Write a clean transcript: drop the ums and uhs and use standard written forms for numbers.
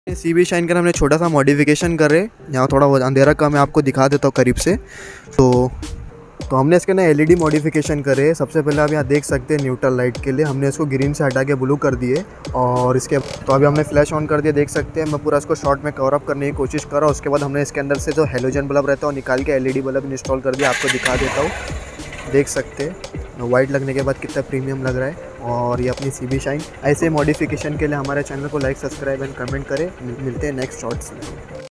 सी B shine का हमने छोटा सा मॉडिफिकेशन कर रहे हैं। यहाँ थोड़ा बहुत अंधेरा कम है, आपको दिखा देता हूँ करीब से। तो हमने इसके ना एलईडी मॉडिफिकेशन करे। सबसे पहले आप यहाँ देख सकते हैं न्यूट्रल लाइट के लिए हमने इसको ग्रीन से हटा के ब्लू कर दिए, और इसके तो अभी हमने फ्लैश ऑन कर दिया, देख सकते हैं। मैं पूरा इसको शॉर्ट में कवर अप करने की कोशिश कर रहा हूँ। उसके बाद हमने इसके अंदर से जो हेलोजन बल्ब रहता है वो निकाल के एलईडी बल्ब इंस्टॉल कर दिया, आपको दिखा देता हूँ। देख सकते हैं वाइट लगने के बाद कितना प्रीमियम लग रहा है। और ये अपनी सी बी शाइन। ऐसे मॉडिफिकेशन के लिए हमारे चैनल को लाइक, सब्सक्राइब एंड कमेंट करें। मिलते हैं नेक्स्ट शॉर्ट्स में।